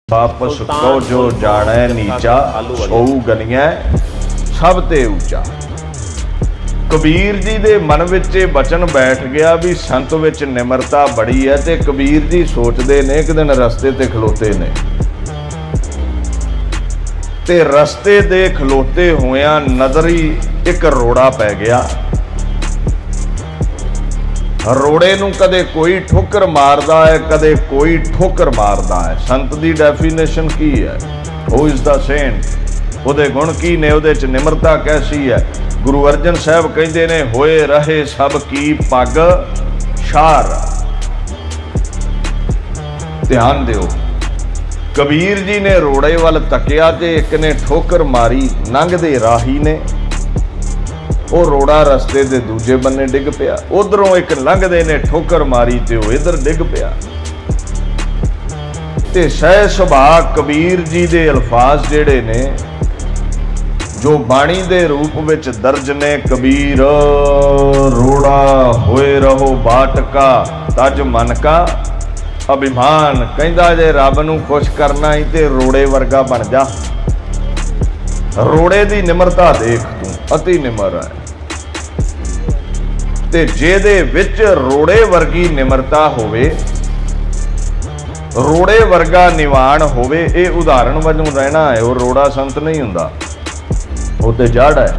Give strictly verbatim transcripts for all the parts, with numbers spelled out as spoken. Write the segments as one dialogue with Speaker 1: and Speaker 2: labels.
Speaker 1: वापस को जो जाने नीचा सौ गलियां सब ते ऊंचा। कबीर जी दे मन विच बचन बैठ गया भी संत विच निमरता बड़ी है। ते कबीर जी सोचते ने एक दिन रस्ते ते खलोते ने ते रस्ते दे खलोते होया नजरी एक रोड़ा पै गया। रोड़े नूं कदे कोई ठोकर मारदा है, कदे कोई ठोकर मारदा है। संत दी डेफिनेशन की है? हू इज द सेंट, उहदे गुण की ने, उहदे च निमरता कैसी है? गुरु अर्जन साहब कहते ने होए रहे सब की पग शार। ध्यान दिओ, कबीर जी ने रोड़े वाल तकिया ते एक ने ठोकर मारी, लंघदे राही ने वो रोड़ा रस्ते दे दूजे बन्ने डिग पिया। उधरों एक लंघदे ने ठोकर मारी ते वो इधर डिग पिया। ते सह सुभाअ कबीर जी दे अल्फाज जेड़े ने जो बाणी दे रूप विच दर्ज ने, कबीर रोड़ा होए रहो बाट का तज मन का अभिमान। कहंदा जे रब नूं खुश करना ही ते रोड़े वर्गा बन जा। रोड़े दी निमरता देख तू, अति निमर है। ते जेदे विच रोड़े वर्गी निमरता होवे, रोड़े वर्गा निवाण होवे, ये उदाहरण वजों रहना है। वो रोड़ा संत नहीं हुंदा, वो ते जड़ है।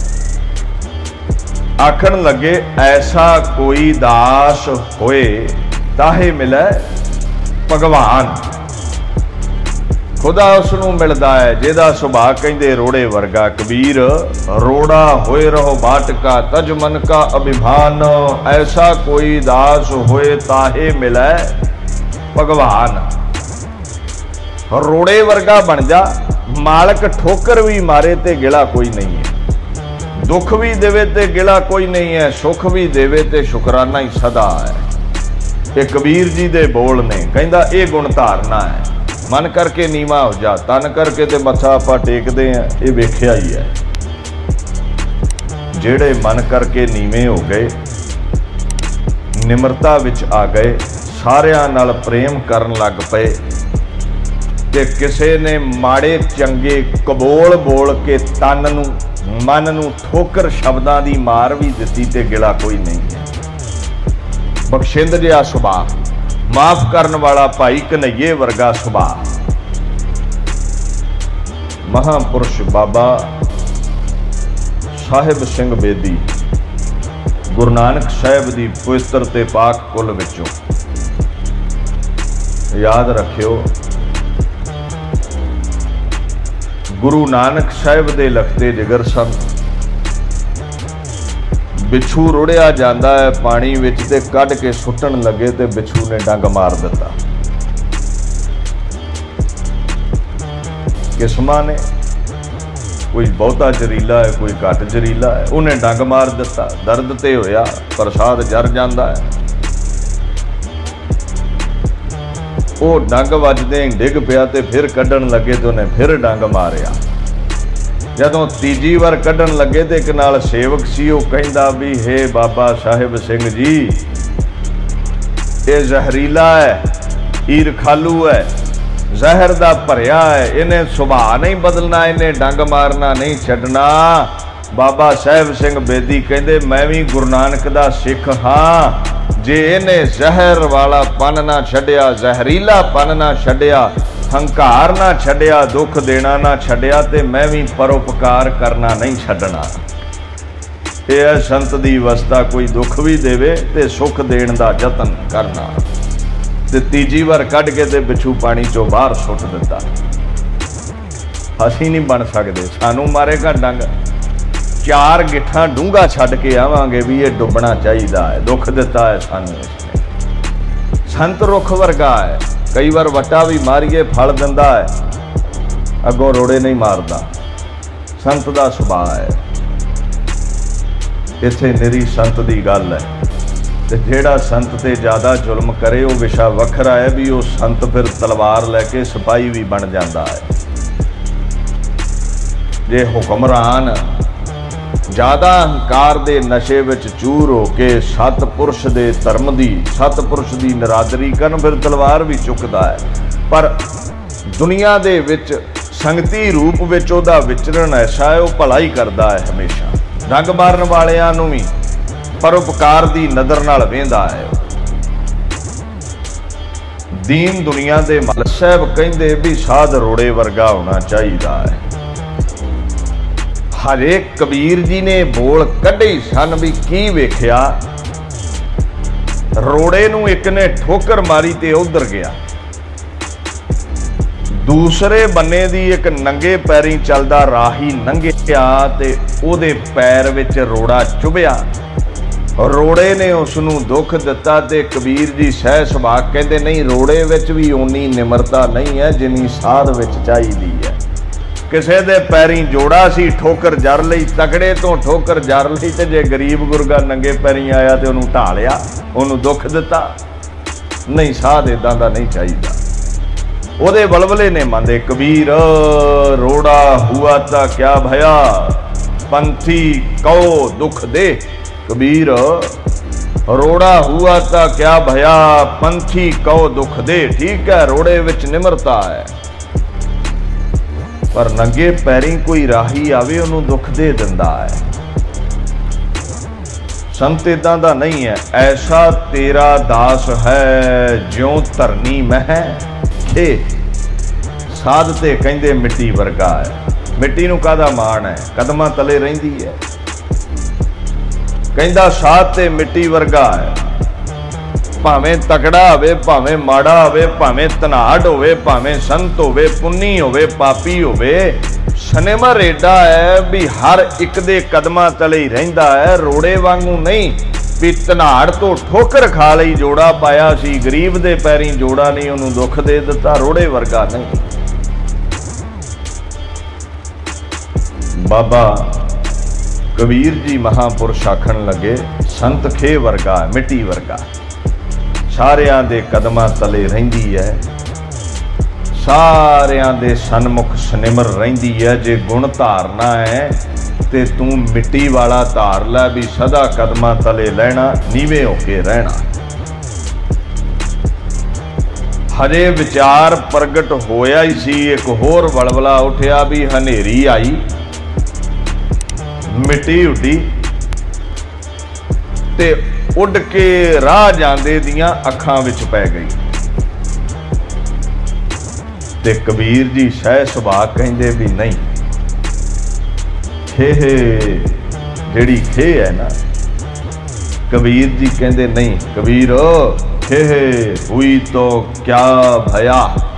Speaker 1: आखण लगे ऐसा कोई दास होए ताहे मिले भगवान। खुदा उसनूं मिलदा है जिहदा सुभाअ कहंदे रोड़े वर्गा। कबीर रोड़ा होए रहो बाट का तज मन का अभिमान। ऐसा कोई दास होए ताहे मिले भगवान। रोड़े वर्गा बन जा, मालक ठोकर भी मारे ते गिला कोई नहीं है, दुख भी देवे ते गिला कोई नहीं है, सुख भी देवे ते शुकराना ही सदा है। ये कबीर जी दे बोल ने, कहंदा ये गुण धारना है। मन करके नीवा हो जा, तन करके ते मत्था आपां टेकदे हैं, ये वेख्या ही है। जेड़े मन करके नीवे हो गए, निमरता विच आ गए, सारियां नाल प्रेम करन लग पे, ते किसे ने माड़े चंगे कबोल बोल के तन नूं मन नूं ठोकर शब्दां दी मार भी दित्ती ते गिला कोई नहीं है। बख्शिंद जिहा सुभाअ, माफ करन वाला भाई कन्हैये वर्गा सुभाअ। महापुरुष बाबा साहिब सिंह बेदी गुरु नानक साहिब दी पवित्र ते पाक कुल विचों। याद रखियो, गुरु नानक साहिब दे लखते जिगर सन। बिछू रुड़िया जाता है पानी विच ते कढ़ के सुट्टन लगे ते बिछू ने डंग मार दिता। किस्मा ने, कोई बहुता जरीला है, कोई घट जरीला है, उन्हें डंग मार दिता। दर्द ते होया, प्रसाद जर जाता है। वो डंग वजदे डिग पिया ते फिर कढ़न लगे तो उन्हें फिर डंग मारिया। जदों तीजी बार कढ़न लगे तो एक नाल सेवक सी, वो कहंदा भी हे बाबा साहिब सिंह जी, ये जहरीला है, ईरखालू है, जहर दा भरिया है, इन्हें सुभाअ नहीं बदलना, इन्हें डंग मारना नहीं छड्डना। बाबा साहिब सिंह बेदी कहंदे मैं भी गुरु नानक दा सिख हाँ। जे इन्हें जहर वाला पन ना छड्डिया, जहरीला पन ना छड्डिया, हंकार ना छड्डिया, दुख देना ना छड्डिया, ते मैं भी परोपकार करना नहीं छड्डना। यह है संत दी अवस्था, कोई दुख भी देवे ते सुख देण दा जतन करना। ते तीजी बार कढ़ के ते बिछू पानी चों बाहर सुट दिता। असीं नहीं बन सकते, सानू मारेगा डंग, चार गिट्ठां डूंगा छड्ड के आवांगे भी ये डुबना चाहिदा है। दुख दिता है सानू इसने। संत रुख वर्गा है, कई बार वटा भी मारिए फल दिंदा है, अगों रोड़े नहीं मारदा। संत दा सुभाअ है। इत्थे निरी संत दी गल है। ते जेड़ा संत ते ज़्यादा जुल्म करे वो विशा वखरा है भी वो संत फिर तलवार लैके सिपाही भी बन जाता है। जे हुक्मरान ज़्यादा अहंकार दे नशे विच चूर हो के सतपुरुष दे धर्म दी, सतपुरुष दी निरादरी करन, फिर तलवार भी चुकदा है। पर दुनिया दे विच संगती रूप विच उहदा विचरण ऐसा है, वह भला ही करता है हमेशा। डंग मारन वालियां नूं भी परोपकार दी नज़र नाल वेंदा है। दीन दुनिया दे मालक साहब कहंदे भी साध रोड़े वर्गा होना चाहिए है। हरे कबीर जी ने बोल कढ़े सन भी की वेख्या, रोड़े नूं एक ने ठोकर मारी ते उधर गया, दूसरे बन्ने दी एक नंगे पैरी चलदा राही लंघिया ते ओदे पैर विच रोड़ा चुभिया। रोड़े ने उसनूं दुख दिता ते कबीर जी सह सुभाग कहते नहीं, रोड़े विच भी उन्नी निमरता नहीं है जिन्नी साध विच चाहिदी है। किसे दे पैरी जोड़ा सी, ठोकर जर लई, तगड़े तो ठोकर जर लई, ते जे गरीब गुरगा नंगे पैरी आया तो उन्होंने ढा लिया, उन्होंने दुख दिता। नहीं, साध इदां दा नहीं चाहिदा। ओदे बलबले ने मंदे कबीर, रोड़ा हुआ ता क्या भया, पंथी कहो दुख दे। कबीर, रोड़ा हुआ ता क्या भया, पंथी कहो दुख दे। ठीक है, रोड़े विच निमरता है, पर नंगे पैरी कोई राही आवे उन्होंने दुख दे दिंदा है। संत इदां दा नहीं है। ऐसा तेरा दास है ज्यों धरनी मह खे। साध ते कहंदे मिट्टी वर्गा है। मिट्टी नूं काहदा मान है, कदमां तले रहिंदी है। कहंदा साध ते मिट्टी वर्गा है। भावें तकड़ा होवे, भावें माड़ा होवे, भावें धनाड़ होवे, भावें संत होवे, पुन्नी होवे, पापी होवे, सनेमर एडा है भी हर एक दे कदमां तले ही रहिंदा है। रोड़े वांगू नहीं भी धनाड़ तो ठोकर खा लई जोड़ा पाया सी, गरीब दे पैरी जोड़ा नहीं उन्होंने दुख दे दिता। रोड़े वर्गा नहीं। बाबा कबीर जी महापुरुष आखण लगे, संत खे वर्गा है, मिट्टी वर्गा, सारियां दे कदमां तले रहिंदी है, सारियां दे सन्मुख सनिमर रहिंदी है। जे गुण धारना है ते तू मिट्टी वाला धार लै भी सदा कदमां तले लहना, नीवे होके रहना। हजे विचार प्रगट होया ही सी, एक होर बलबला उठिया भी हनेरी आई, मिट्टी उड्डी ते उड़ के राह जांदे दियां अखां विच पै गई। ते कबीर जी सह सुभाग कहंदे भी नहीं, खे जिहड़ी खे है ना, कबीर जी कहंदे नहीं, कबीर खे हुई तो क्या भया,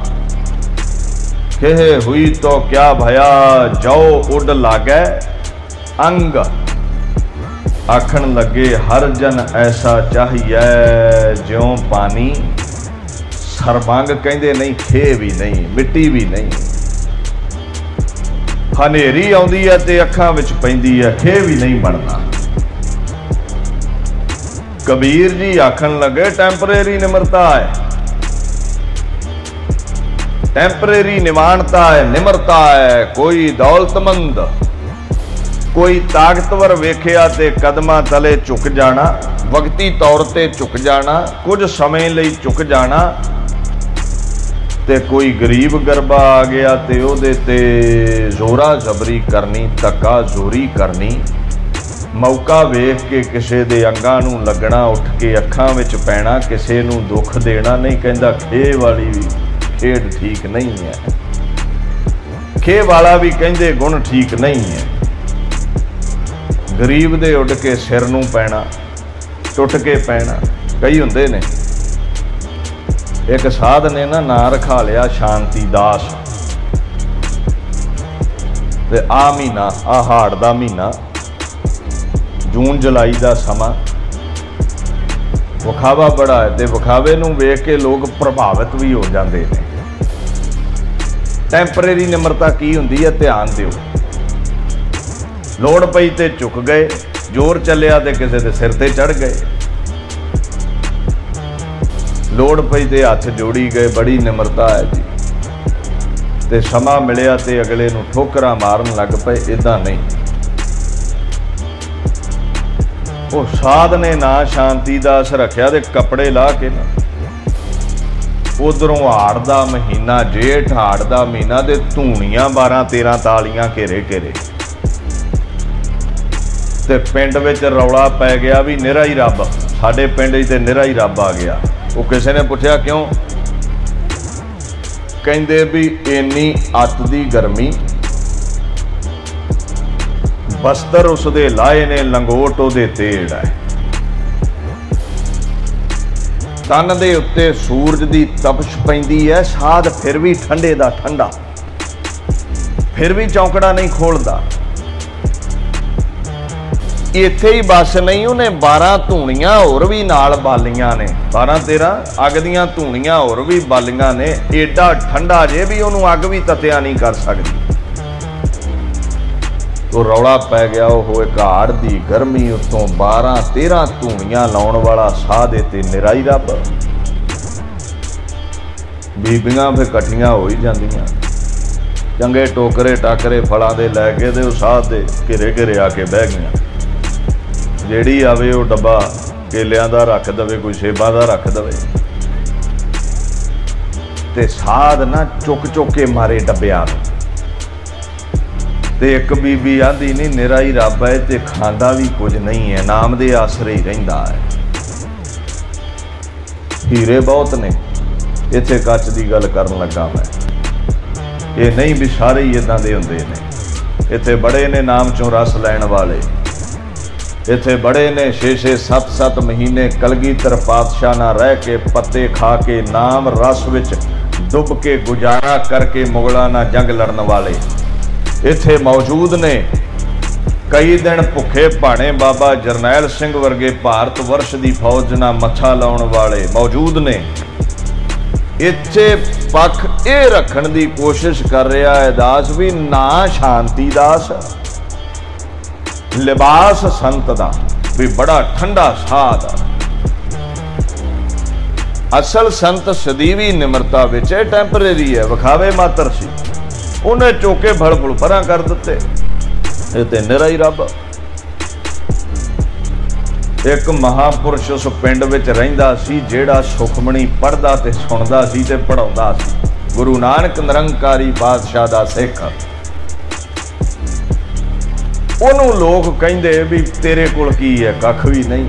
Speaker 1: खे हुई तो क्या भया, जाओ उड़ लागे अंग। आखण लगे हर जन ऐसा चाहिए ज्यों पानी सरबंग। कहंदे नहीं, खे भी नहीं, मिट्टी भी नहीं। हनेरी आउंदी है ते अखां विच पैंदी है, खे भी नहीं बनना। कबीर जी आखण लगे टैंपरेरी निमरता है, टैंपरेरी निमानता है, निमरता है। कोई दौलतमंद, कोई ताकतवर वेखिया ते कदमां तले झुक जाना, वक्ती तौर ते झुक जाना, कुछ समय लई झुक जाना। ते कोई गरीब गरबा आ गया ते ओदे ते जोरा जबरी करनी, धक्का जोरी करनी। मौका वेख के किसे दे अंगां नूं लगना, उठ के अखां विच पैना, किसे नूं दुख देना नहीं। कहंदा खे वाली भी खेड ठीक नहीं है, खे वाला भी कहंदे गुण ठीक नहीं है। गरीब दे उड़ के सिर नूं पैना, टुट के पैना। कई हुंदे ने, एक साध ने ना नां रखा लिया शांति दास। ते आ महीना, आ हाड़ दा महीना, जून जुलाई दा समा, विखावा बड़ा है ते विखावे नूं वेख के लोग प्रभावित भी हो जाते हैं। टैंपरेरी निमरता की हुंदी है, ध्यान दिओ। लोड़ पई ते झुक गए, जोर चलिया ते किसी दे सिर ते चढ़ गए, लोड़ पई ते हथ जोड़ी गए। बड़ी निमरता है जी। ते समा मिलिया ते अगले नूं ठोकरां मारन लग पे। इदां नहीं। वो साध ने ना शांति दास रखिया ते कपड़े ला के ना उधरों हाड़ दा महीना, जेठ हाड़ दा महीना दे धूणियां बारह तेरह तालियां घेरे घेरे ते पिंड विच रौला पै गया भी निरा ही रब, साडे पिंड ते निरा ही रब आ गया। वो किसी ने पूछा क्यों, कहंदे भी इन्नी अत दी गर्मी, बस्तर उसदे लाए ने, लंगोट उहदे तेड़ है, तन दे उत्ते सूरज दी तपश पैंदी है, साध फिर भी ठंडे दा ठंडा, फिर भी चौंकड़ा नहीं खोलदा। इत्थे ही बस नहीं, उन्हें बारह धूणियां होर भी नाल बालियां ने, बारह तेरह अग दियां धूणियां होर भी बालियां ने। एडा ठंडा जे भी उन्होंने अग भी तत्या नहीं कर सकती। तो रौला पै गया, वो एक हाड़ दी गर्मी उत्तों बारह तेरह धूणियां लाउण वाला साध ते निराई रब। बीबियां फिर कट्ठियां हो ही जांदियां, चंगे टोकरे टाकरे फलां दे लैके ते उस साध दे घिरे घिरे आके बह गईयां। जेड़ी आवे वो डब्बा केलियां दा रख दवे, कोई सेबां दा रख दवे, ते साध ना चुक चुक के मारे डब्बियां नूं। ते एक बीबी आंदी नहीं निरा ही रब है ते खांदा भी कुछ नहीं है, नाम दे आसरे ही रहिंदा है। हीरे बहुत ने, इत्थे कच दी गल करन लगा मैं, ये नहीं भी सारे ही इदां दे हुंदे ने। इत्थे बड़े ने नाम चों रस लैण वाले, इत्थे बड़े ने छे छे सत्त सत्त महीने कलगीधर पातशाह ना रह के पत्ते खा के नाम रस विच डुब के गुजारा करके मुगलों नाल जंग लड़न वाले इत्थे मौजूद ने। कई दिन भुखे भाणे बाबा जरनैल सिंह वर्गे भारत वर्ष की फौज नाल मत्था लाउण वाले मौजूद ने। इत्थे पख ये रखण की कोशिश कर रहा है दास भी ना शांति दास, लिबास संत दा भी बड़ा ठंडा साध। असल संत सदीवी निमरता विच टैंपरेरी है, विखावे मात्र सी, उन्हें चौके फल फुल परां कर दिते। ये ते निरा ही रब। एक महापुरुष उस पिंड विच रहिंदा सी, जेड़ा सुखमणी पढ़दा ते सुणदा सी ते पढ़ाउंदा सी, गुरु नानक निरंकारी पातशाह दा सिख। ओनू लोग कहिंदे भी तेरे कोल की है, कख भी नहीं।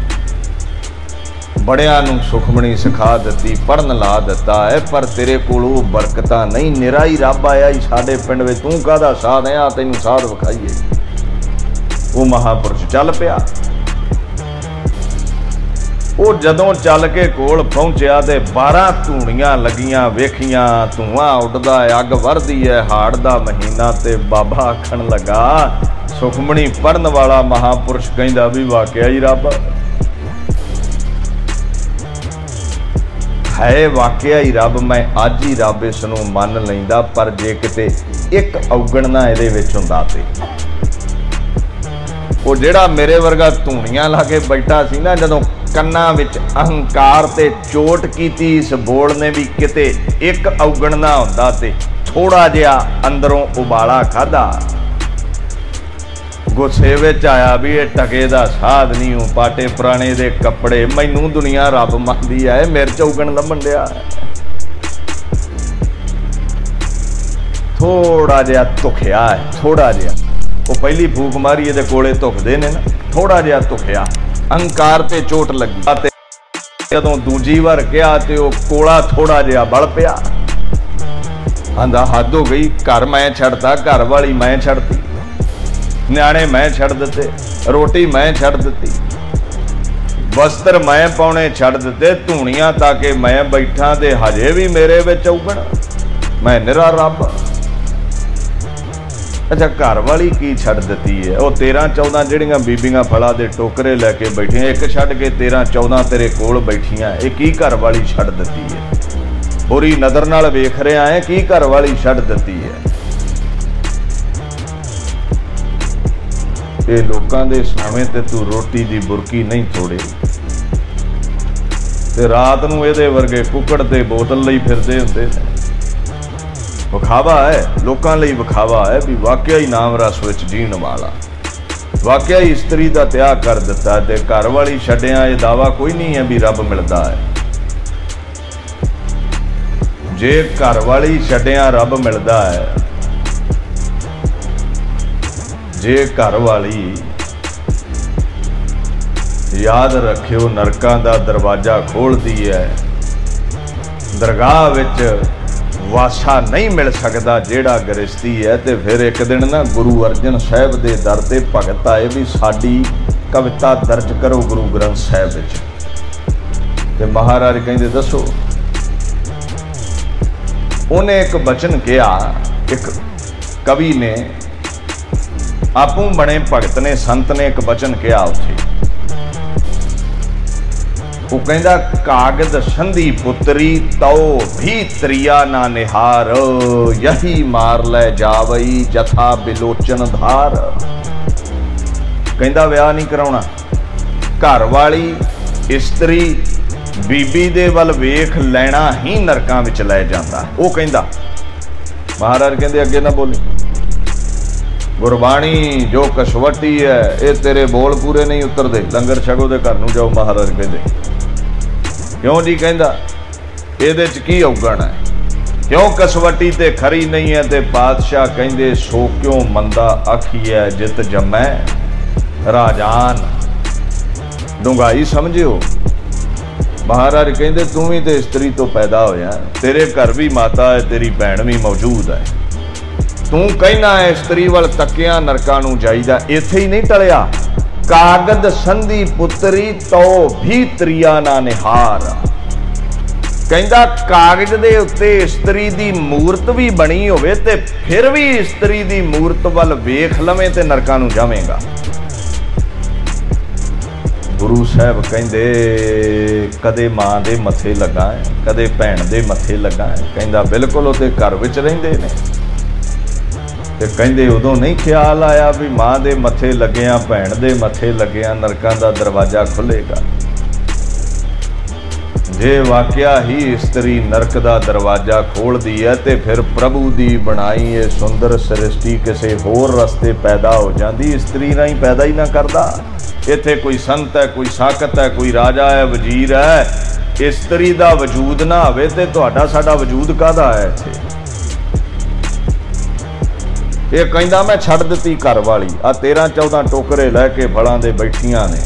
Speaker 1: बड़ियां नूं सुखमणी सिखा दी, पढ़न ला दिता है, पर तेरे कोल वो बरकत नहीं। निरा ही रब आया ही साडे पिंड विच, तूं काहदा साध है, आ तैनूं साध विखाईए। वो महापुरुष चल पिया। वो जदों चल के कोल पहुंचिया ते बारह धूणियां लगियां वेखियां, धुआं उडदा है, अग वरदी है, हाड़ दा महीना। ते बाबा आखण लगा, सुखमणी पढ़न वाला महापुरुष कहंदा भी वाकिया ही रब है, वाकिया ही रब। मैं अज ही रब इस नूं मन लैंदा, पर जे किते एक औगणना इहदे विच हुंदा ते वो जिहड़ा मेरे वर्गा धूणियां ला के बैठा सी ना, जदों कन्नां विच अहंकार ते चोट कीती इस बोल ने भी किते एक औगणना हुंदा ते थोड़ा जिहा अंदरों उबाला खाधा। गुस्से विच आया भी ये टके दा साध नहीं हूँ, पाटे पुराने दे कपड़े, मैनू दुनिया रब मंदी है, मेरे चौगण लभण दिया। थोड़ा जिहा धुखिया है, थोड़ा जिहा। वो पहली फूक मारी ये कोले धुखदे ने ना, थोड़ा जिहा धुखिया, अहंकार ते चोट लगी। जदों दूजी बार कहा ते वो कोला थोड़ा जिहा बल पिया। आंदा हद हो गई, घर मैं छड़ता, घर वाली मैं छड़ती, न्याणे मैं छड़ दिते, रोटी मैं छड़ दी, वस्त्र मैं पाने छड़ दिते, धूणियां ताके मैं बैठा ते हजे भी मेरे विच औगण, मैं निरा रब। अच्छा घर वाली की छड़ दी है? वो तेरह चौदह जिहड़ियां बीबियां फला दे टोकरे लैके बैठियां, एक छड़ के तेरह चौदह तेरे कोल बैठियां, ये की घर वाली छड़ दी है? बुरी नज़र नाल वेख रहा है, की घर वाली छड़ दी है? ये लोगों के सामने ते तू रोटी की बुरकी नहीं थोड़े, ते रात नूं इहदे वर्गे कुकड़ ते बोतल लई फिरदे हुंदे ने। विखावा है, लोगों लई विखावा है भी वाकई ही नाम रस विच जीण वाला, वाकई ही इस्त्री का त्याग कर दिता ते घर वाली छड्डिया। ये दावा कोई नहीं है भी रब मिलता है। जे घर वाली छड्डिया रब मिलता है, जे घर वाली याद रखियो नरकां दा दरवाजा खोलती है, दरगाह विच वासा नहीं मिल सकता जेड़ा गृहस्थी है। तो फिर एक दिन ना गुरु अर्जन साहब के दर ते भगत आए भी साडी कविता दर्ज करो गुरु ग्रंथ साहब विच। ते महाराज कहंदे दसो। उन्हें एक बचन किया, एक कवि ने आपू बने भगत ने संत ने एक बचन किया उथे, वो कहंदा कागद संधि पुत्री तो भी त्रिया ना निहार, यही मार ले जावई जथा बिलोचन धार। कहंदा विआह नहीं कराउणा, घर वाली इस्त्री बीबी दे वल वेख लैना ही नरकां विच लै जांदा। वो कहंदा महाराज कहंदे अगे ना बोले, गुरबाणी जो कसवटी है ये तेरे बोल पूरे नहीं उतरदे, लंगर छको दे घर नूं जाओ। महाराज कहंदे क्यों जी? कहंदा इहदे च की औगण है, क्यों कसवटी ते खरी नहीं है। ते पातशाह कहंदे सो क्यों मंदा आखिए जित जमै राजान। डूंगाई समझियो। महाराज कहंदे तू भी तो स्त्री तो पैदा होया, तेरे घर भी माता है, तेरी भैन भी मौजूद है। तू कहना है स्त्री वल तकिया नरकां नूं जाईदा, इत्थे ही नहीं टलिया। कागद संधि पुत्री तो भी त्रिया ना निहार। कहंदा कागज दे उत्ते स्त्री दी मूरत भी बनी होवे ते फिर भी स्त्री दी मूरत वल वेख लवें ते नरकां नूं जावेंगा। गुरु साहब कहंदे कदे मां दे मथे लगा है, कदे भैन दे मथे लगा है। कहंदा बिल्कुल उहदे घर विच रहिंदे ने। ते कहंदे उदों नहीं ख्याल आया भी मां दे मथे लग्गिया भैन दे मथे लग्गिया नरकां दा दरवाजा खुलेगा। जे वाकिया ही स्त्री नरक दा दरवाजा खोलदी है ते फिर प्रभु दी बनाई ये सुंदर सृष्टि किसी होर रस्ते पैदा हो जाती, स्त्री राही पैदा ही ना करदा। इत्थे कोई संत है, कोई साकत है, कोई राजा है, वजीर है, स्त्री दा वजूद ना होवे ते तुहाडा साडा वजूद काहदा है इत्थे। ये कहंदा मैं छड्ड दित्ती घर वाली, आ तेरह चौदह टोकरे लैके फलां दे बैठियां ने,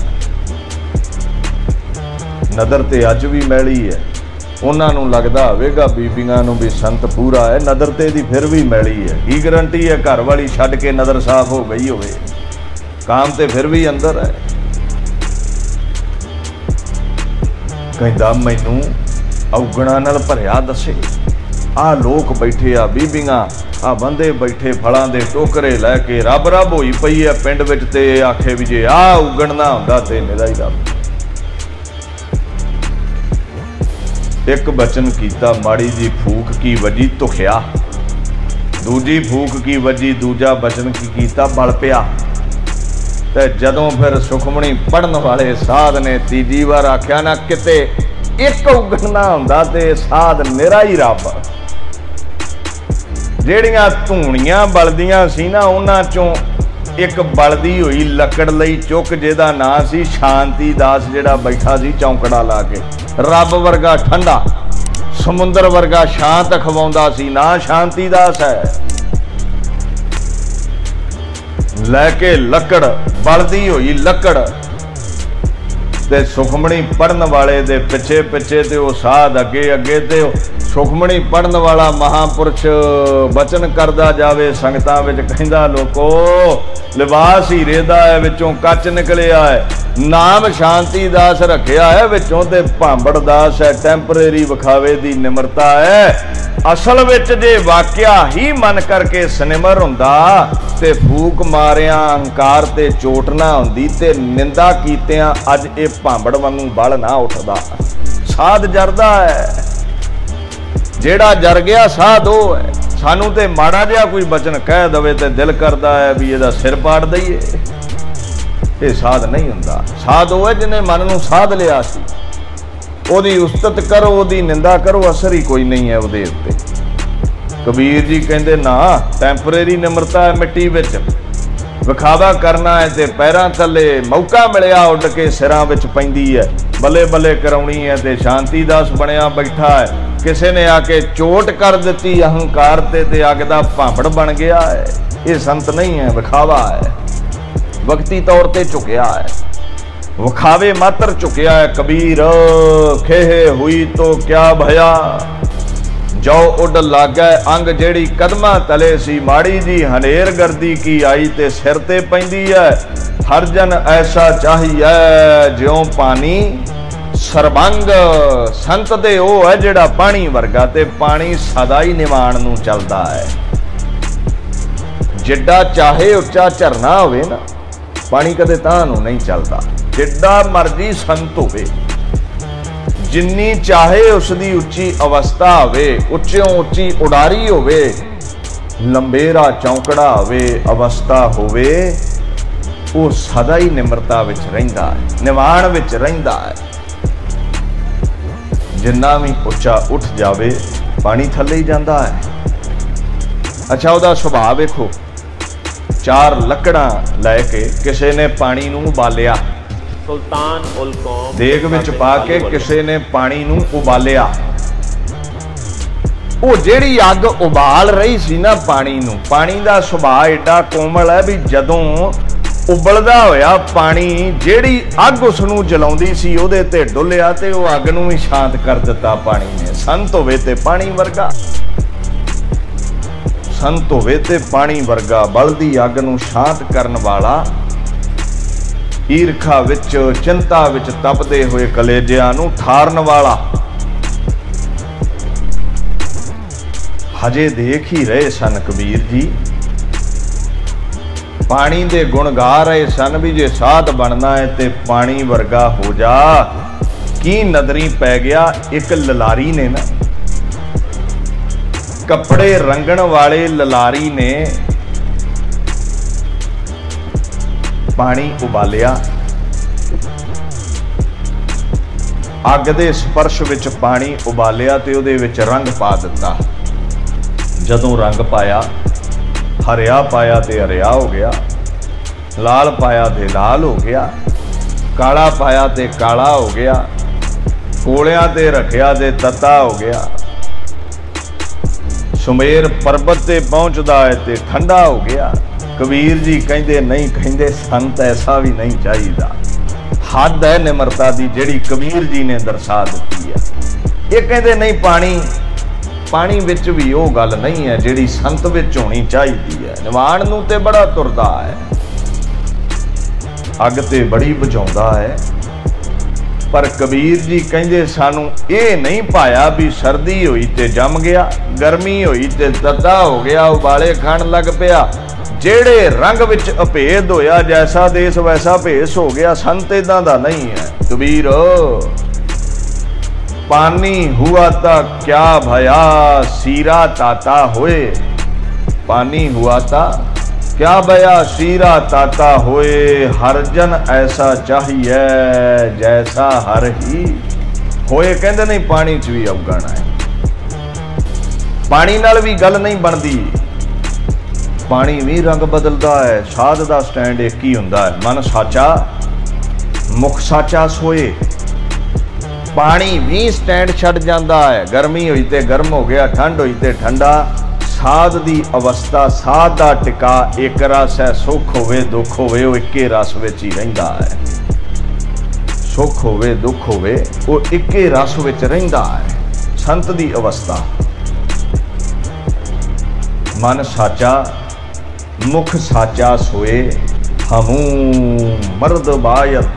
Speaker 1: नदर ते अज भी मैली है। उन्हां नूं लगदा होवेगा बीबियां नूं भी संत पूरा है, नदर ते दी फिर भी मैली है। की गारंटी है घर वाली छड्ड के नदर साफ हो गई होवे, काम ते फिर भी अंदर है। कहंदा मैनूं औगणा नाल भरिया दसे, आ लोग बैठे आ बीबियां आ बंदे बैठे फलां दे टोकरे लैके रब रब होई पई है पिंड विच, ते आखे भी जे आ उगणना हुंदा ते मेरा ही रब। एक बचन कीता माड़ी जी फूक की वजी धुखिया, दूजी फूक की वजी दूजा बचन की कीता बल पिया। ते जदों फिर सुखमणी पढ़न वाले साध ने तीजी बार आख्या ना किते एक उगणना हुंदा ते साध मेरा ही रब। ਜਿਹੜੀਆਂ ਧੂਣੀਆਂ ਬਲਦੀਆਂ ਸੀ ਨਾ ਉਹਨਾਂ ਚੋਂ ਇੱਕ ਬਲਦੀ ਹੋਈ ਲੱਕੜ ਲਈ ਚੁੱਕ ਜਿਹਦਾ ਨਾਂ ਸੀ ਸ਼ਾਂਤੀ ਦਾਸ, ਜਿਹੜਾ ਬੈਠਾ ਸੀ ਚੌਂਕੜਾ ਲਾ ਕੇ, ਰੱਬ ਵਰਗਾ ਠੰਡਾ ਸਮੁੰਦਰ ਵਰਗਾ ਸ਼ਾਂਤ ਖਵਾਉਂਦਾ ਸੀ, ਨਾ ਸ਼ਾਂਤੀ ਦਾਸ ਹੈ। ਲੈ ਕੇ ਲੱਕੜ ਬਲਦੀ ਹੋਈ ਲੱਕੜ ਤੇ ਸੁਖਮਣੀ ਪੜਨ ਵਾਲੇ ਦੇ ਪਿੱਛੇ ਪਿੱਛੇ ਤੇ ਉਹ ਸਾਧ ਅੱਗੇ ਅੱਗੇ ਤੇ ਸੁਖਮਣੀ ਪੜਨ ਵਾਲਾ ਮਹਾਂਪੁਰਸ਼ ਬਚਨ ਕਰਦਾ ਜਾਵੇ ਸੰਗਤਾਂ ਵਿੱਚ। ਕਹਿੰਦਾ ਲੋਕੋ ਲਿਬਾਸ ਹੀਰੇ ਦਾ ਹੈ, ਵਿੱਚੋਂ ਕੱਚ ਨਿਕਲਿਆ ਹੈ, ਨਾਮ ਸ਼ਾਂਤੀ ਦਾਸ ਰੱਖਿਆ ਹੈ, ਵਿੱਚੋਂ ਤੇ ਭਾਂਬੜ ਦਾਸ ਹੈ, ਟੈਂਪਰੇਰੀ ਵਿਖਾਵੇ ਦੀ ਨਿਮਰਤਾ ਹੈ। ਅਸਲ ਵਿੱਚ ਜੇ ਵਾਕਿਆ ਹੀ ਮਨ ਕਰਕੇ ਸਨਿਮਰ ਹੁੰਦਾ ਤੇ ਫੂਕ ਮਾਰਿਆ ਹੰਕਾਰ ਤੇ ਚੋਟ ਨਾ ਹੁੰਦੀ ਤੇ ਨਿੰਦਾ ਕੀਤਿਆਂ ਅੱਜ ਇਹ ਭਾਂਬੜ ਵਾਂਗੂ ਬਲ ਨਾ ਉੱਠਦਾ। ਸਾਧ ਜਰਦਾ ਹੈ, ਜਿਹੜਾ ਜਰ ਗਿਆ ਸਾਧ ਉਹ ਹੈ। ਸਾਨੂੰ ਤੇ ਮਾੜਾ ਜਿਹਾ ਕੋਈ ਬਚਨ ਕਹਿ ਦਵੇ ਤੇ ਦਿਲ ਕਰਦਾ ਹੈ ਵੀ ਇਹਦਾ ਸਿਰ ਪਾੜ ਦਈਏ। ਇਹ ਸਾਧ ਨਹੀਂ ਹੁੰਦਾ। ਸਾਧ ਉਹ ਹੈ ਜਿਹਨੇ ਮਨ ਨੂੰ ਸਾਧ ਲਿਆ ਸੀ। ਉਹਦੀ ਉਸਤਤ ਕਰੋ, ਉਹਦੀ ਨਿੰਦਾ ਕਰੋ, ਅਸਰ ਹੀ ਕੋਈ ਨਹੀਂ ਹੈ ਉਹਦੇ ਉੱਤੇ। ਕਬੀਰ ਜੀ ਕਹਿੰਦੇ ਨਾ ਟੈਂਪਰੇਰੀ ਨਿਮਰਤਾ ਹੈ ਮਿੱਟੀ ਵਿੱਚ, ਵਿਖਾਵਾ ਕਰਨਾ ਹੈ ਤੇ ਪੈਰਾਂ ਥੱਲੇ ਮੌਕਾ ਮਿਲਿਆ ਉੱਡ ਕੇ ਸਿਰਾਂ ਵਿੱਚ ਪੈਂਦੀ ਹੈ, ਬੱਲੇ ਬੱਲੇ ਕਰਾਉਣੀ ਹੈ ਤੇ ਸ਼ਾਂਤੀ ਦਾਸ ਬਣਿਆ ਬੈਠਾ ਹੈ। किसी ने आके चोट कर दी अहंकार ते ते अग दा भांबड़ बन गया है। ये संत नहीं है, विखावा है, वक्ती तौर ते झुकिया है, विखावे मात्र झुकिया है। कबीर खेहे हुई तो क्या भया, जो उड लागे अंग जेड़ी कदमा तले सी माड़ी जी, हनेर गर्दी की आई ते सिर ते पैंदी है। हर जन ऐसा चाहिए ज्यों पानी सरबंग, संत दे ओ है जेड़ा पानी वर्गा, ते पानी सदा ही निवाण नूं चलदा है। जिड्डा चाहे उच्चा झरना होवे ना, पानी कदे तां नूं नहीं चलदा। जिड्डा मर्जी संत होवे, जिन्नी चाहे उसदी उच्ची अवस्था होवे, उच्चों उच्ची उडारी होवे, लंबेरा चौंकड़ा होवे, अवस्था होवे, वो सदा ही निमरता विच रहिंदा है, निवाण विच रहिंदा है। जिन्ना भी उच्चा उठ जावे पानी थले ही जाता है। अच्छा उहदा सुभाव वेखो, चार लकड़ा लैके किसी ने पानी नूं उबालिया,
Speaker 2: सुल्तान उल कौम
Speaker 1: देग विच पा के किसी ने पानी नूं उबालिया। वो जिहड़ी अग उबाल रही सी ना पानी नूं, पानी दा सुभाव एडा कोमल है भी जदों उबलदा होया पानी जेड़ी अग उसनूं जलाउंदी सी उहदे ते डुलिया ते वो अग नूं भी शांत कर दिता पानी ने। संत होवे ते पानी वर्गा, संत होवे ते पानी वर्गा, बलदी अग नूं शांत करन वाला, ईरखा विच चिंता विच तपदे होए कलेजिਆਂ नूं ਠਾਰਨ वाला। हजे देख ही रहे सन कबीर जी, पानी दे गुण गा रहे सन भी जे साध बनना है ते पानी वर्गा हो जा। की नदरी पै गया एक ललारी ने ना, कपड़े रंगण वाले ललारी ने पानी उबालिया, अग दे स्पर्श विच पानी उबालिया ते उहदे विच रंग पा दिता। जदों रंग पाया, हरिया पाया ते हरिया हो गया, लाल पाया ते लाल हो गया, काला पाया ते काला हो गया, कोलियां ते रखिया ते तत्ता हो गया। सुमेर पर्वत ते पहुंचदा है ते ठंडा हो गया। कबीर जी कहंदे नहीं, कहंदे संत ऐसा भी नहीं चाहिदा। हद है निमरता दी जिहड़ी कबीर जी ने दर्शा दी है। ये कहंदे नहीं, पानी पानी विच भी वो गल नहीं है जिहड़ी संत विच होनी चाहिदी है। निवाण नूं ते बड़ा तुरदा है, अग ते बड़ी बुझाउंदा है, पर कबीर जी कहंदे सानू ये नहीं पाया भी सर्दी हुई ते जम गया, गर्मी हुई ते तत्ता हो गया, उबाले खाण लग पिया। जेड़े रंग विच अभेद होया, जैसा देश वैसा भेस हो गया। संत इदां दा नहीं है। कबीर पानी हुआ ता क्या भया, सीरा ताता होए। पानी हुआ ता क्या भया, सीरा ताता होए। हर जन ऐसा चाहिए जैसा हर ही होए। कहंदे नहीं, पानी च भी अवगण है, पानी नाल भी गल नहीं बनदी। पानी भी रंग बदलदा है। साध दा स्टैंड एक ही हुंदा है, मन साचा मुख साचा सोए। पानी भी स्टैंड छड़ जाता है, गर्मी हुई ते गर्म हो गया, ठंड हुई ते ठंडा। साध दी अवस्था, साध दा टिका एक रस है। सुख होवे दुख होवे वो इक्के रस विच ही रहिंदा है। सुख होवे दुख होवे वो इक्के रस विच रहिंदा है। संत दी अवस्था, मन साचा मुख साचा सोए। हमू मर्द बायत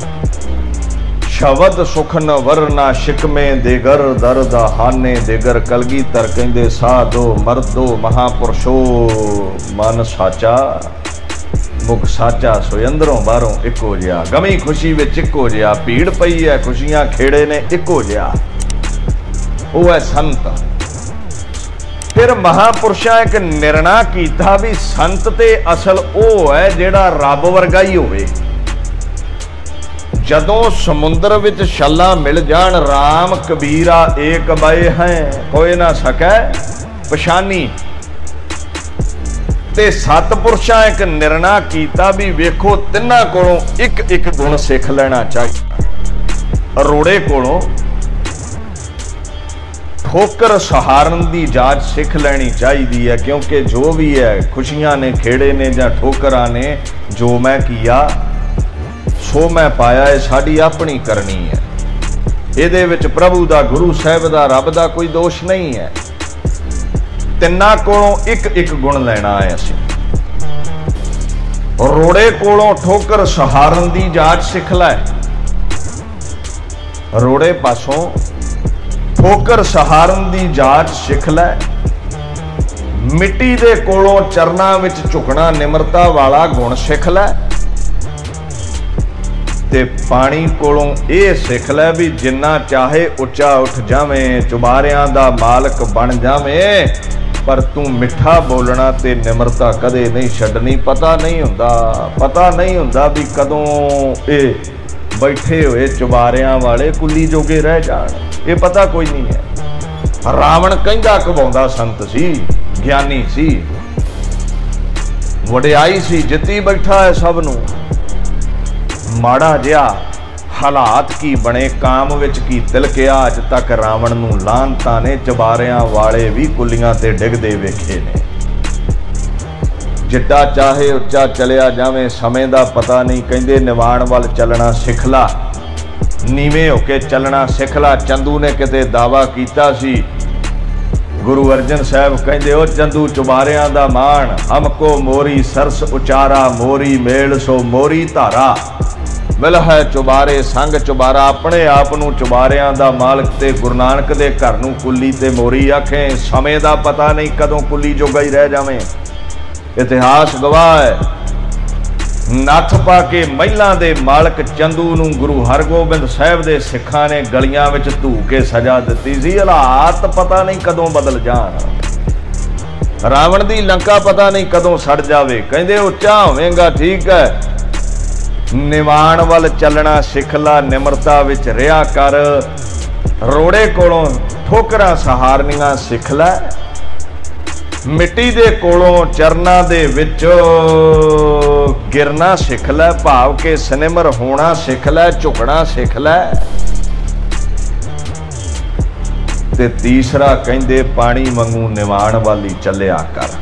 Speaker 1: शबद सुख न वरना शिकमे देगर, दर्द हाने देगर। कलगीधर कहंदे साधो मर्दो महापुरुषो। मन साचा मुख साचा सोए, अंदरों बाहरों इको जिहा, गमी खुशी विच इको जिहा। भीड़ पई है, खुशियां खेड़े ने इको जिहा। वो है संत। फिर महापुरुषां एक निर्णय कीता भी संत ते असल वो है जिहड़ा रब वर्गा ही होवे। जदों समुद्र विच छल्ला मिल जान, राम कबीरा एक बए हैं कोई ना सकै पछानी। ते सतपुरुषां एक निर्णय कीता भी वेखो तिन्हां कोलों एक एक गुण सिख लेना चाहिए। अरोड़े कोलों ठोकर सहारन की जाच सीख लैनी चाहिए है, क्योंकि जो भी है खुशियां ने, खेड़े ने या ठोकरां ने, जो मैं किया सो मैं पाया है, साड़ी अपनी करनी है। ਇਹਦੇ ਵਿੱਚ ਪ੍ਰਭੂ ਦਾ, ਗੁਰੂ ਸਾਹਿਬ ਦਾ, ਰੱਬ ਦਾ ਕੋਈ ਦੋਸ਼ ਨਹੀਂ ਹੈ। ਤਿੰਨਾਂ ਕੋਲੋਂ ਇੱਕ ਇੱਕ ਗੁਣ ਲੈਣਾ ਹੈ ਅਸੀਂ। ਰੋੜੇ ਕੋਲੋਂ ਠੋਕਰ ਸਹਾਰਨ ਦੀ ਜਾਚ ਸਿੱਖ ਲੈ। ਰੋੜੇ ਪਾਸੋਂ ਠੋਕਰ ਸਹਾਰਨ ਦੀ ਜਾਚ ਸਿੱਖ ਲੈ। ਮਿੱਟੀ ਦੇ ਕੋਲੋਂ ਚਰਨਾਂ ਵਿੱਚ ਝੁਕਣਾ, ਨਿਮਰਤਾ ਵਾਲਾ ਗੁਣ ਸਿੱਖ ਲੈ। ਤੇ ਪਾਣੀ ਕੋਲੋਂ ਇਹ ਸਿੱਖ ਲੈ ਵੀ ਜਿੰਨਾ ਚਾਹੇ ਉੱਚਾ ਉੱਠ ਜਾਵੇਂ, ਚੁਬਾਰਿਆਂ ਦਾ ਮਾਲਕ ਬਣ ਜਾਵੇਂ, ਪਰ ਤੂੰ ਮਿੱਠਾ ਬੋਲਣਾ ਤੇ ਨਿਮਰਤਾ ਕਦੇ ਨਹੀਂ ਛੱਡਣੀ। ਪਤਾ ਨਹੀਂ ਹੁੰਦਾ, ਪਤਾ ਨਹੀਂ ਹੁੰਦਾ ਵੀ ਕਦੋਂ ਇਹ ਬੈਠੇ ਹੋਏ ਚੁਬਾਰਿਆਂ ਵਾਲੇ ਕੁੱਲੀ ਜੋਗੇ ਰਹਿ ਜਾਣ, ਇਹ ਪਤਾ ਕੋਈ ਨਹੀਂ ਹੈ। ਰਾਵਣ ਕਹਿੰਦਾ ਕਵਾਉਂਦਾ ਸੰਤ ਸੀ, ਗਿਆਨੀ ਸੀ, ਵਡਿਆਈ ਸੀ, ਜਿੱਤੀ ਬੈਠਾ ਹੈ ਸਭ ਨੂੰ। ਮਾੜਾ ਜਿਹਾ ਹਾਲਾਤ ਕੀ ਬਣੇ, ਕਾਮ ਵਿੱਚ ਕੀ ਤਿਲਕਿਆ, ਅੱਜ ਤੱਕ ਰਾਵਣ ਨੂੰ ਲਾਹਨਤਾਂ ਨੇ। ਚੁਬਾਰਿਆਂ ਵਾਲੇ ਵੀ ਕੁੱਲੀਆਂ ਤੇ ਡਿੱਗਦੇ ਵੇਖੇ ਨੇ। ਜਿੱਡਾ ਚਾਹੇ ਉੱਚਾ ਚਲਿਆ ਜਾਵੇਂ, ਸਮੇਂ ਦਾ ਪਤਾ ਨਹੀਂ। ਕਹਿੰਦੇ ਨਿਵਾਣ ਵੱਲ ਚੱਲਣਾ ਸਿੱਖ ਲਾ, ਨੀਵੇਂ ਹੋ ਕੇ ਚੱਲਣਾ ਸਿੱਖ ਲਾ। ਚੰਦੂ ਨੇ ਕਿਤੇ ਦਾਵਾ ਕੀਤਾ ਸੀ, ਗੁਰੂ ਅਰਜਨ ਸਾਹਿਬ ਕਹਿੰਦੇ ਉਹ ਚੰਦੂ ਚੁਬਾਰਿਆਂ ਦਾ ਮਾਣ, ਹਮਕੋ ਮੋਰੀ ਸਰਸ ਉਚਾਰਾ, ਮੋਰੀ ਮੇਲ ਸੋ ਮੋਰੀ ਧਾਰਾ। ਮਿਲ ਹੈ ਚੁਬਾਰੇ ਸੰਗ ਚੁਬਾਰਾ। ਆਪਣੇ ਆਪ ਨੂੰ ਚੁਬਾਰਿਆਂ ਦਾ ਮਾਲਕ ਤੇ ਗੁਰੂ ਨਾਨਕ ਦੇ ਘਰ ਨੂੰ ਕੁੱਲੀ ਤੇ ਮੋਰੀ ਆਖੇ। ਸਮੇਂ ਦਾ ਪਤਾ ਨਹੀਂ ਕਦੋਂ ਕੁੱਲੀ ਜੋਗਾ ਹੀ ਰਹਿ ਜਾਵੇਂ। ਇਤਿਹਾਸ ਗਵਾਹ ਹੈ, ਨੱਥ ਪਾ ਕੇ ਮਹਿਲਾਂ ਦੇ ਮਾਲਕ ਚੰਦੂ ਨੂੰ ਗੁਰੂ ਹਰਗੋਬਿੰਦ ਸਾਹਿਬ ਦੇ ਸਿੱਖਾਂ ਨੇ ਗਲੀਆਂ ਵਿੱਚ ਧੂ ਕੇ ਸਜ਼ਾ ਦਿੱਤੀ ਸੀ। ਹਾਲਾਤ ਪਤਾ ਨਹੀਂ ਕਦੋਂ ਬਦਲ ਜਾਣ। ਰਾਵਣ ਦੀ ਲੰਕਾ ਪਤਾ ਨਹੀਂ ਕਦੋਂ ਸੜ ਜਾਵੇ। ਕਹਿੰਦੇ ਉੱਚਾ ਹੋਵੇਗਾ ਠੀਕ ਹੈ, ਨਿਵਾਣ ਵੱਲ ਚੱਲਣਾ ਸਿੱਖ ਲਾ, ਨਿਮਰਤਾ ਵਿੱਚ ਰਿਹਾ ਕਰ। ਰੋੜੇ ਕੋਲੋਂ ਠੋਕਰਾਂ ਸਹਾਰਨੀਆਂ ਸਿੱਖ ਲੈ। ਮਿੱਟੀ ਦੇ ਕੋਲੋਂ ਚਰਨਾਂ ਦੇ ਵਿੱਚ ਗਿਰਨਾ ਸਿੱਖ ਲੈ, ਭਾਵ ਕੇ ਸਨਿਮਰ ਹੋਣਾ ਸਿੱਖ ਲੈ, ਝੁਕਣਾ ਸਿੱਖ ਲੈ। ਤੇ ਤੀਸਰਾ ਕਹਿੰਦੇ ਪਾਣੀ ਵਾਂਗੂ ਨਿਵਾਣ ਵੱਲ ਹੀ ਚੱਲਿਆ ਕਰ।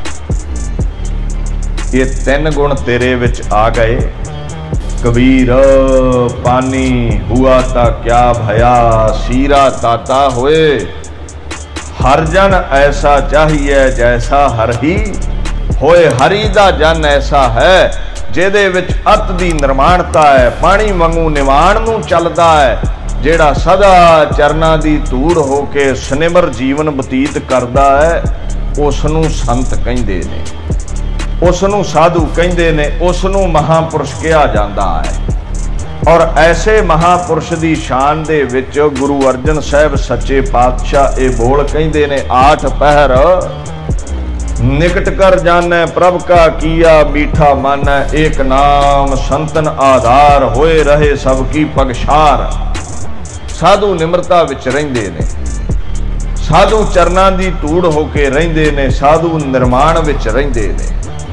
Speaker 1: ਇਹ ਤਿੰਨ ਗੁਣ ਤੇਰੇ ਵਿੱਚ ਆ ਗਏ। कबीर पानी हुआ ता क्या भया, सीरा ताता होए। हर जन ऐसा चाहिए जैसा हर ही होए। हरी दा जन ऐसा है ਜਿਹਦੇ ਵਿੱਚ ਅਤ ਦੀ ਨਿਰਮਾਣਤਾ ਹੈ। ਪਾਣੀ ਵਾਂਗੂ ਨਿਵਾਣ ਨੂੰ ਚੱਲਦਾ ਹੈ, ਜਿਹੜਾ ਸਦਾ ਚਰਨਾਂ ਦੀ ਧੂੜ ਹੋ ਕੇ ਸਨਿਮਰ ਜੀਵਨ ਬਤੀਤ ਕਰਦਾ ਹੈ, ਉਸ ਨੂੰ ਸੰਤ ਕਹਿੰਦੇ ਨੇ, ਉਸ ਨੂੰ ਸਾਧੂ ਕਹਿੰਦੇ ਨੇ, ਉਸ ਨੂੰ ਮਹਾਂਪੁਰਸ਼ ਕਿਹਾ ਜਾਂਦਾ ਹੈ। ਔਰ ਐਸੇ ਮਹਾਂਪੁਰਸ਼ ਦੀ ਸ਼ਾਨ ਦੇ ਵਿੱਚ ਗੁਰੂ ਅਰਜਨ ਸਾਹਿਬ ਸੱਚੇ ਪਾਤਸ਼ਾਹ ਇਹ ਬੋਲ ਕਹਿੰਦੇ ਨੇ, ਆਠ ਪਹਿਰ निकट कर जाने प्रभ का किया मीठा माने। एक नाम संतन आधार होए रहे सबकी पगशार। साधु निमरता विच रहिंदे ने, साधु चरनां दी धूड़ होके रहिंदे ने, साधु निर्माण विच रहिंदे ने।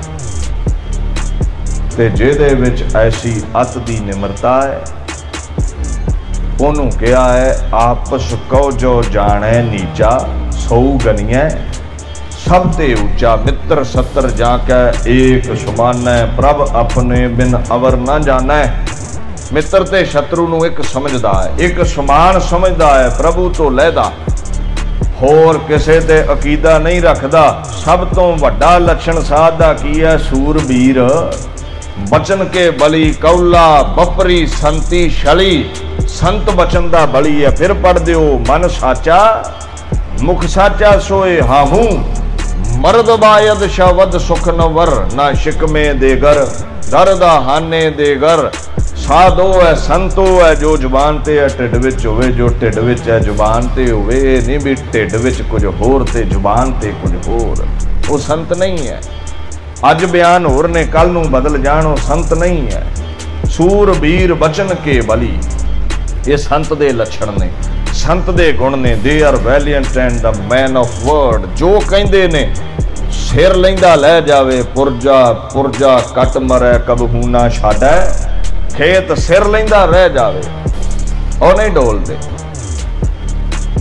Speaker 1: ते जिहदे विच ऐसी अत दी निमरता है, ओनू कहा है आपस कहो जो जाने नीचा सौ गनिए सब ते ऊंचा। मित्र सत्र जाके एक समान है, प्रभ अपने बिन अवर ना जाना है। मित्र ते शत्रु नू एक समझदा है, एक समान समझदा है, प्रभु तो लैदा होर किसे ते अकीदा नहीं रखदा। सब तो वड्डा लक्षण साध दा की है, सूरबीर बचन के बली, कौला बपरी संती छली। संत बचन दा बली है। फिर पढ़ दिओ मन साचा मुख साचा सोए हाहू। मर्द बायद शवद सुख नवर ना शिकमे देगर। दरदा हाने देगर साधो है संतो है जो जुबान ते है ढिड विच होवे, जो ढिड विच है जुबान ते होवे। नहीं भी ढिड विच कुछ होर ते जुबान ते कुछ होर, वो संत नहीं है। अज बयान होर ने कल नू बदल जानो, संत नहीं है। सूरबीर बचन के बली, ये संत दे लक्षण ने, संत दे गुण ने। They are valiant and the man of word. जो कहते ने सिर लैंदा लै जावे, पुरजा पुरजा कट मरै कबहू ना छाडै। खेत सिर लैंदा रह जावे और नहीं डोलते।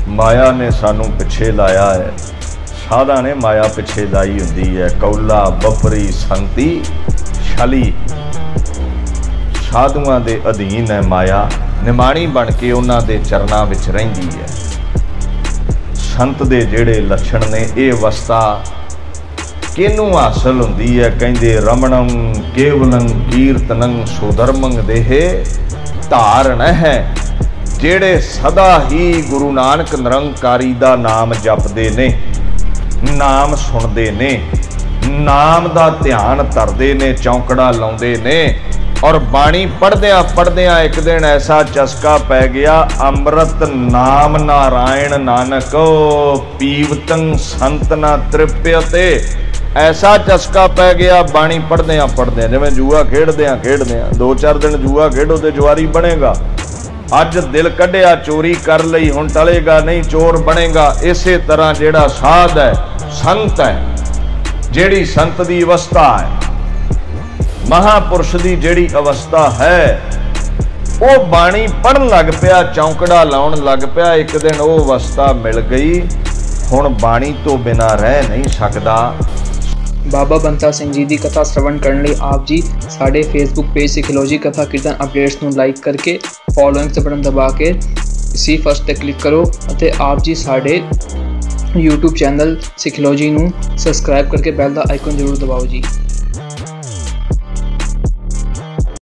Speaker 1: ਮਾਇਆ ਨੇ ਸਾਨੂੰ ਪਿੱਛੇ ਲਾਇਆ ਹੈ। ਸਾਧਾਂ ਨੇ ਮਾਇਆ ਪਿੱਛੇ ਲਾਈ ਹੁੰਦੀ ਹੈ। ਕੌਲਾ ਬਪਰੀ ਸੰਤੀ ਛਲੀ, ਸਾਧੂਆਂ ਦੇ ਅਧੀਨ ਹੈ ਮਾਇਆ। ਨਿਮਾਣੀ ਬਣ ਕੇ ਉਹਨਾਂ ਦੇ ਚਰਨਾਂ ਵਿੱਚ ਰਹਿੰਦੀ ਹੈ। ਸੰਤ ਦੇ ਜਿਹੜੇ ਲੱਛਣ ਨੇ, ਇਹ ਅਵਸਥਾ ਕਿਹਨੂੰ ਹਾਸਲ ਹੁੰਦੀ ਹੈ? ਕਹਿੰਦੇ ਰਮਣੰ ਕੇਵਲੰ ਕੀਰਤਨੰ ਸੁਧਰਮੰ ਦੇਹ ਧਾਰਨ ਹੈ। ਜਿਹੜੇ ਸਦਾ ਹੀ ਗੁਰੂ ਨਾਨਕ ਨਿਰੰਕਾਰੀ ਦਾ ਨਾਮ ਜਪਦੇ ਨੇ, ਨਾਮ ਸੁਣਦੇ ਨੇ, ਨਾਮ ਦਾ ਧਿਆਨ ਧਰਦੇ ਨੇ, ਚੌਂਕੜਾ ਲਾਉਂਦੇ ਨੇ, ਔਰ ਬਾਣੀ ਪੜ੍ਹਦਿਆਂ ਪੜ੍ਹਦਿਆਂ ਇੱਕ ਦਿਨ ਐਸਾ ਚਸਕਾ ਪੈ ਗਿਆ, ਅੰਮ੍ਰਿਤ ਨਾਮ ਨਾਰਾਇਣ ਨਾਨਕ ਪੀਵਤੰ ਸੰਤ ਨਾ ਤ੍ਰਿਪਯਤੇ। ਐਸਾ ਚਸਕਾ ਪੈ ਗਿਆ ਬਾਣੀ ਪੜ੍ਹਦਿਆਂ ਪੜ੍ਹਦਿਆਂ, ਜਿਵੇਂ ਜੂਆ ਖੇਡਦਿਆਂ ਖੇਡਦਿਆਂ। ਦੋ ਚਾਰ ਦਿਨ ਜੂਆ ਖੇਡੋ ਤੇ ਜੁਆਰੀ ਬਣੇਗਾ। ਅੱਜ ਦਿਲ ਕੱਢਿਆ ਚੋਰੀ ਕਰ ਲਈ, ਹੁਣ ਟਲੇਗਾ ਨਹੀਂ, ਚੋਰ ਬਣੇਗਾ। ਇਸੇ ਤਰ੍ਹਾਂ ਜਿਹੜਾ ਸਾਧ ਹੈ, ਸੰਤ ਹੈ, ਜਿਹੜੀ ਸੰਤ ਦੀ ਅਵਸਥਾ ਹੈ, ਮਹਾਪੁਰਸ਼ ਦੀ ਜਿਹੜੀ ਅਵਸਥਾ ਹੈ, ਉਹ ਬਾਣੀ ਪੜ੍ਹਨ ਲੱਗ ਪਿਆ, ਚੌਂਕੜਾ ਲਾਉਣ ਲੱਗ ਪਿਆ। ਇੱਕ ਦਿਨ ਉਹ ਅਵਸਥਾ ਮਿਲ ਗਈ, ਹੁਣ ਬਾਣੀ ਤੋਂ ਬਿਨਾਂ ਰਹਿ ਨਹੀਂ ਸਕਦਾ।
Speaker 3: ਬਾਬਾ ਬੰਤਾ ਸਿੰਘ ਜੀ ਦੀ ਕਥਾ ਸ਼ਰਵਣ ਕਰਨ ਲਈ ਆਪ ਜੀ ਸਾਡੇ Facebook page Sikhlogy Katha Kirtan updates ਨੂੰ ਲਾਈਕ ਕਰਕੇ ਫੋਲੋਇੰਗ ਤੇ ਬਟਨ ਦਬਾ ਕੇ ਸੀ ਫਸਟ ਤੇ ਕਲਿੱਕ ਕਰੋ ਅਤੇ ਆਪ ਜੀ ਸਾਡੇ YouTube ਚੈਨਲ ਸਿੱਖਲੋਜੀ ਨੂੰ ਸਬਸਕ੍ਰਾਈਬ ਕਰਕੇ ਬੈਲ ਦਾ ਆਈਕਨ ਜ਼ਰੂਰ ਦਬਾਓ ਜੀ।